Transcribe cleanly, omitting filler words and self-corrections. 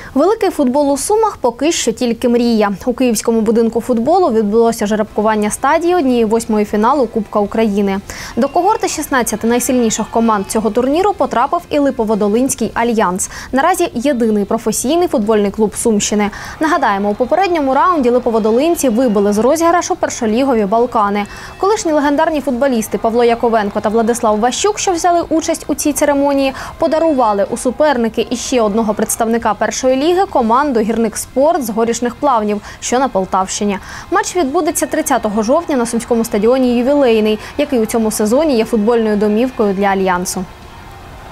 Великий футбол у Сумах поки що тільки мрія. У Київському будинку футболу відбулося жеребкування стадії 1/8 фіналу Кубка України. До когорти 16 найсильніших команд цього турніру потрапив і Липоводолинський Альянс. Наразі єдиний професійний футбольний клуб Сумщини. Нагадаємо, у попередньому раунді липоводолинці вибили з розіграшу першолігові Балкани. Колишні легендарні футболісти Павло Яковенко та Владислав Ващук, що взяли участь у цій церемонії, подарували у суперники іще одного представника першої ліги – команду «Гірникспорт» з Горішніх Плавнів, що на Полтавщині. Матч відбудеться 30 жовтня на сумському стадіоні «Ювілейний», який у цьому сезоні є футбольною домівкою для Альянсу.